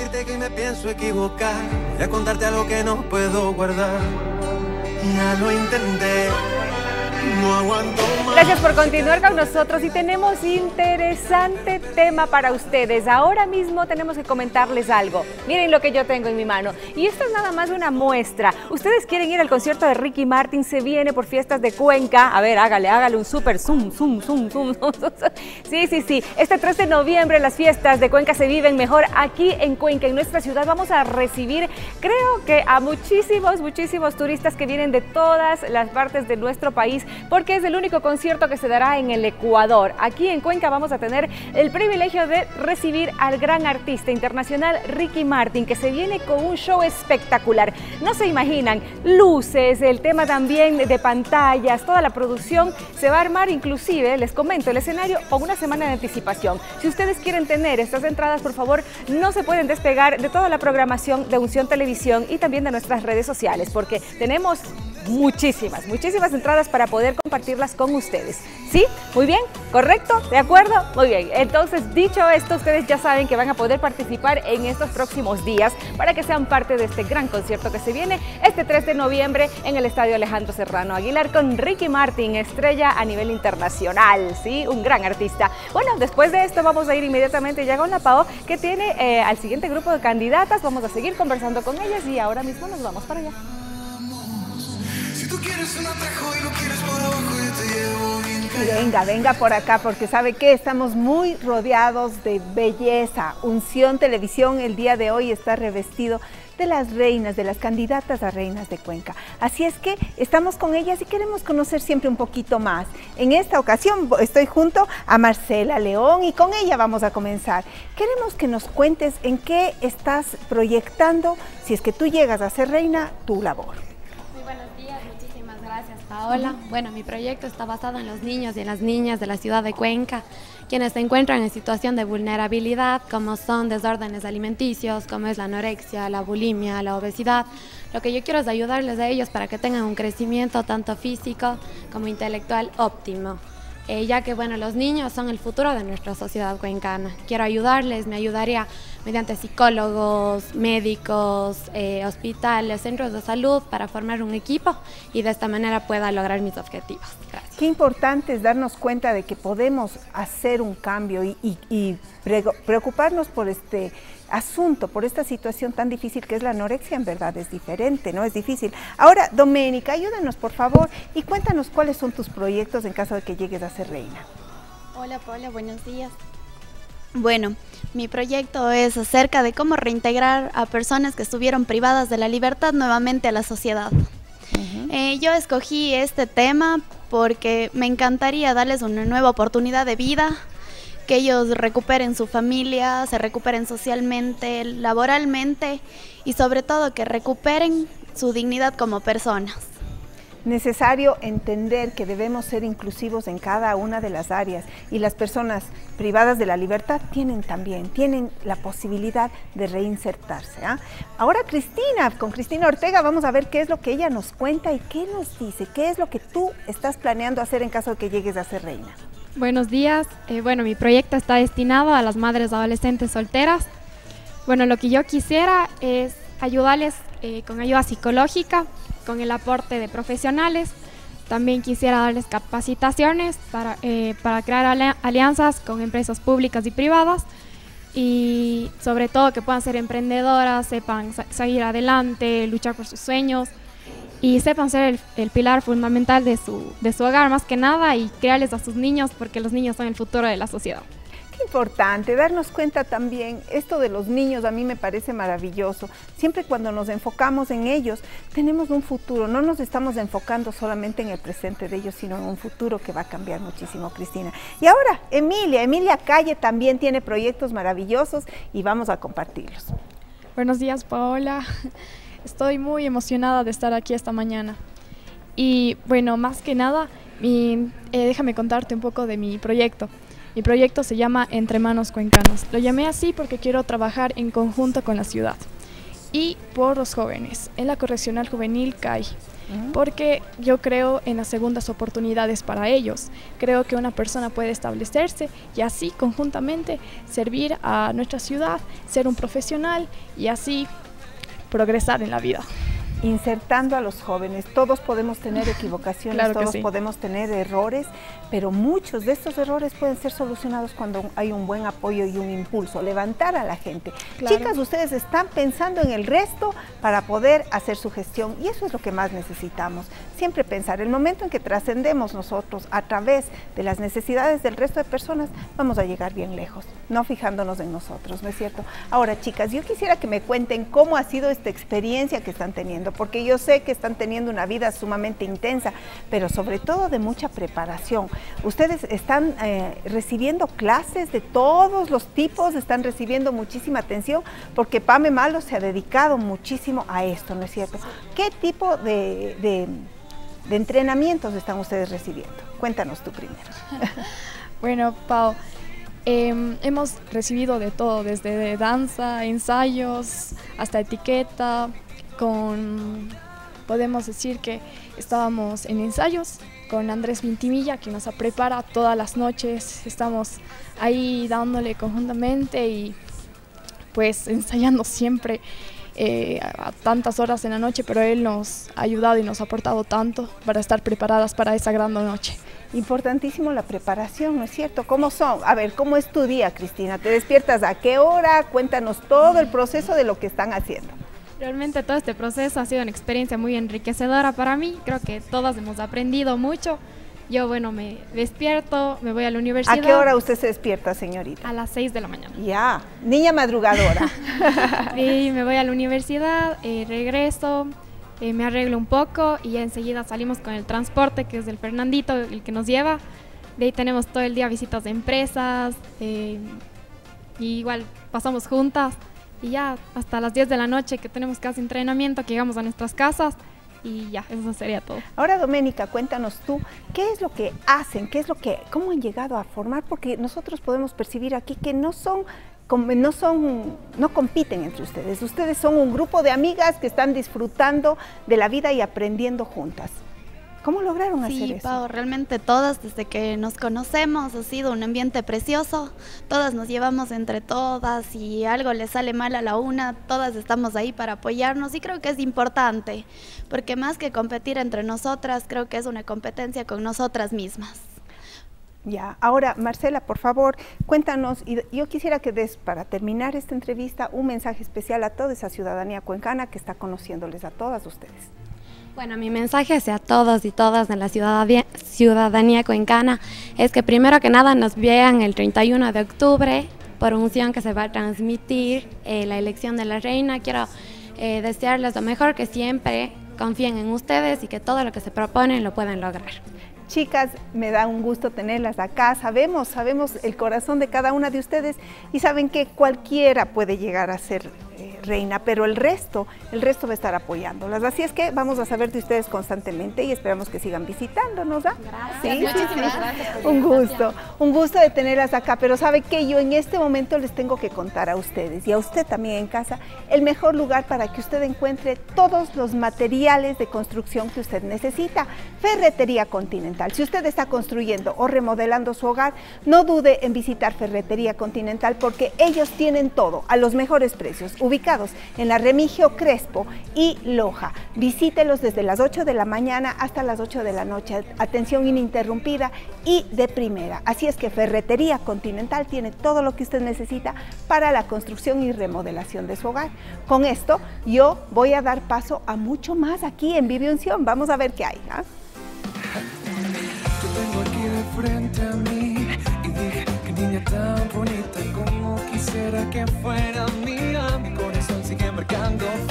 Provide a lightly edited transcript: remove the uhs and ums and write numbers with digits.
decirte que me pienso equivocar. Voy a contarte algo que no puedo guardar. Ya lo intenté, no aguanto más. Gracias por continuar con nosotros y tenemos interesante tema para ustedes. Ahora mismo tenemos que comentarles algo. Miren lo que yo tengo en mi mano. Y esto es nada más una muestra. Ustedes quieren ir al concierto de Ricky Martin, se viene por Fiestas de Cuenca. A ver, hágale un súper zoom. Sí. Este 3 de noviembre las fiestas de Cuenca se viven mejor aquí en Cuenca, en nuestra ciudad. Vamos a recibir, creo que a muchísimos turistas que vienen de todas las partes de nuestro país, porque es el único concierto que se dará en el Ecuador. Aquí en Cuenca vamos a tener el privilegio de recibir al gran artista internacional Ricky Martin, que se viene con un show espectacular. No se imaginan, luces, el tema también de pantallas, toda la producción se va a armar, inclusive, les comento, el escenario con una semana de anticipación. Si ustedes quieren tener estas entradas, por favor, no se pueden despegar de toda la programación de Unción Televisión y también de nuestras redes sociales, porque tenemos muchísimas entradas para poder compartirlas con ustedes. ¿Sí? Muy bien, ¿correcto? ¿De acuerdo? Muy bien. Entonces, dicho esto, ustedes ya saben que van a poder participar en estos próximos días para que sean parte de este gran concierto que se viene este 3 de noviembre en el Estadio Alejandro Serrano Aguilar con Ricky Martin, estrella a nivel internacional, ¿sí? Un gran artista. Bueno, después de esto vamos a ir inmediatamente ya con la Pao, que tiene al siguiente grupo de candidatas. Vamos a seguir conversando con ellas y ahora mismo nos vamos para allá. Tú quieres un atajo y lo quieres por abajo, yo te llevo bien callado. Venga por acá, porque ¿sabe qué? Estamos muy rodeados de belleza. Unción Televisión el día de hoy está revestido de las reinas, de las candidatas a reinas de Cuenca. Así es que estamos con ellas y queremos conocer siempre un poquito más. En esta ocasión estoy junto a Marcela León y con ella vamos a comenzar. Queremos que nos cuentes en qué estás proyectando, si es que tú llegas a ser reina, tu labor. Gracias, Paola. Bueno, mi proyecto está basado en los niños y en las niñas de la ciudad de Cuenca, quienes se encuentran en situación de vulnerabilidad, como son desórdenes alimenticios, como es la anorexia, la bulimia, la obesidad. Lo que yo quiero es ayudarles a ellos para que tengan un crecimiento tanto físico como intelectual óptimo. Ya que, bueno, los niños son el futuro de nuestra sociedad cuencana. Quiero ayudarles, me ayudaría mediante psicólogos, médicos, hospitales, centros de salud para formar un equipo y de esta manera pueda lograr mis objetivos. Gracias. Qué importante es darnos cuenta de que podemos hacer un cambio y preocuparnos por este asunto, por esta situación tan difícil que es la anorexia. En verdad es diferente, ¿no? Es difícil. Ahora, Doménica, ayúdanos por favor y cuéntanos cuáles son tus proyectos en caso de que llegues a ser reina. Hola Paola, buenos días. Bueno, mi proyecto es acerca de cómo reintegrar a personas que estuvieron privadas de la libertad nuevamente a la sociedad. Yo escogí este tema porque me encantaría darles una nueva oportunidad de vida, que ellos recuperen su familia, se recuperen socialmente, laboralmente y sobre todo que recuperen su dignidad como personas. Necesario entender que debemos ser inclusivos en cada una de las áreas y las personas privadas de la libertad tienen la posibilidad de reinsertarse. Ahora con Cristina Ortega vamos a ver qué es lo que ella nos cuenta y qué nos dice, qué es lo que tú estás planeando hacer en caso de que llegues a ser reina. Buenos días, bueno, mi proyecto está destinado a las madres adolescentes solteras. Bueno, lo que yo quisiera es ayudarles con ayuda psicológica, con el aporte de profesionales. También quisiera darles capacitaciones para crear alianzas con empresas públicas y privadas y sobre todo que puedan ser emprendedoras, sepan seguir adelante, luchar por sus sueños y sepan ser el pilar fundamental de su hogar más que nada y crearles a sus niños porque los niños son el futuro de la sociedad. Qué importante darnos cuenta también, esto de los niños a mí me parece maravilloso. Siempre cuando nos enfocamos en ellos, tenemos un futuro, no nos estamos enfocando solamente en el presente de ellos, sino en un futuro que va a cambiar muchísimo, Cristina. Y ahora, Emilia Calle también tiene proyectos maravillosos y vamos a compartirlos. Buenos días, Paola. Estoy muy emocionada de estar aquí esta mañana. Y bueno, más que nada, déjame contarte un poco de mi proyecto. Mi proyecto se llama Entre Manos Cuencanas. Lo llamé así porque quiero trabajar en conjunto con la ciudad. y por los jóvenes en la Correccional Juvenil CAI. Porque yo creo en las segundas oportunidades para ellos. Creo que una persona puede establecerse y así conjuntamente servir a nuestra ciudad, ser un profesional y así progresar en la vida. Insertando a los jóvenes, todos podemos tener equivocaciones, claro todos sí. podemos tener errores, pero muchos de estos errores pueden ser solucionados cuando hay un buen apoyo y un impulso, levantar a la gente. Claro. Chicas, ustedes están pensando en el resto para poder hacer su gestión y eso es lo que más necesitamos. Siempre pensar, el momento en que trascendemos nosotros a través de las necesidades del resto de personas, vamos a llegar bien lejos, no fijándonos en nosotros, ¿no es cierto? Ahora, chicas, yo quisiera que me cuenten cómo ha sido esta experiencia que están teniendo, porque yo sé que están teniendo una vida sumamente intensa, pero sobre todo de mucha preparación. Ustedes están recibiendo clases de todos los tipos, están recibiendo muchísima atención, porque Pame Malo se ha dedicado muchísimo a esto, ¿no es cierto? ¿Qué tipo de entrenamientos están ustedes recibiendo? Cuéntanos tú primero. Bueno, Pau, hemos recibido de todo, desde danza, ensayos, hasta etiqueta. Podemos decir que estábamos en ensayos con Andrés Vintimilla, que nos prepara todas las noches. Estamos ahí dándole conjuntamente y pues ensayando siempre a tantas horas en la noche, pero él nos ha ayudado y nos ha aportado tanto para estar preparadas para esa gran noche. Importantísimo la preparación, ¿no es cierto? ¿Cómo son? A ver, ¿cómo es tu día, Cristina? ¿Te despiertas a qué hora? Cuéntanos todo el proceso de lo que están haciendo. Realmente todo este proceso ha sido una experiencia muy enriquecedora para mí. Creo que todas hemos aprendido mucho. Yo, bueno, me despierto, me voy a la universidad. ¿A qué hora usted se despierta, señorita? A las 6 de la mañana. Ya, niña madrugadora. Y me voy a la universidad, regreso, me arreglo un poco y ya enseguida salimos con el transporte, que es el Fernandito, el que nos lleva. De ahí tenemos todo el día visitas de empresas, y igual pasamos juntas. Y ya hasta las 10 de la noche que tenemos casi entrenamiento, que llegamos a nuestras casas y ya, eso sería todo. Ahora, Doménica, cuéntanos tú, ¿qué es lo que hacen? ¿Cómo han llegado a formar? Porque nosotros podemos percibir aquí que no compiten entre ustedes. Ustedes son un grupo de amigas que están disfrutando de la vida y aprendiendo juntas. ¿Cómo lograron hacer eso? Sí, Pau, realmente todas, desde que nos conocemos, ha sido un ambiente precioso. Todas nos llevamos entre todas y algo le sale mal a la una, todas estamos ahí para apoyarnos y creo que es importante, porque más que competir entre nosotras, creo que es una competencia con nosotras mismas. Ya, ahora Marcela, por favor, cuéntanos, y yo quisiera que des, para terminar esta entrevista, un mensaje especial a toda esa ciudadanía cuencana que está conociéndoles a todas ustedes. Bueno, mi mensaje hacia todos y todas de la ciudadanía cuencana es que primero que nada nos vean el 31 de octubre por unción que se va a transmitir la elección de la reina. Quiero desearles lo mejor, que siempre confíen en ustedes y que todo lo que se proponen lo pueden lograr. Chicas, me da un gusto tenerlas acá, sabemos el corazón de cada una de ustedes y saben que cualquiera puede llegar a ser reina, pero el resto va a estar apoyándolas. Así es que vamos a saber de ustedes constantemente y esperamos que sigan visitándonos, ¿ah? Gracias, sí. gracias. Un gusto de tenerlas acá, pero sabe que yo en este momento les tengo que contar a ustedes y a usted también en casa el mejor lugar para que usted encuentre todos los materiales de construcción que usted necesita. Ferretería Continental. Si usted está construyendo o remodelando su hogar, no dude en visitar Ferretería Continental porque ellos tienen todo a los mejores precios, ubicados en la Remigio Crespo y Loja. Visítelos desde las 8 de la mañana hasta las 8 de la noche. Atención ininterrumpida y de primera. Así es que Ferretería Continental tiene todo lo que usted necesita para la construcción y remodelación de su hogar. Con esto, yo voy a dar paso a mucho más aquí en Vive Unción. Vamos a ver qué hay, ¿ah? Te tengo aquí de frente a mí y dije, qué niña tan bonita, como quisiera que fuera mía. Mi corazón sigue marcando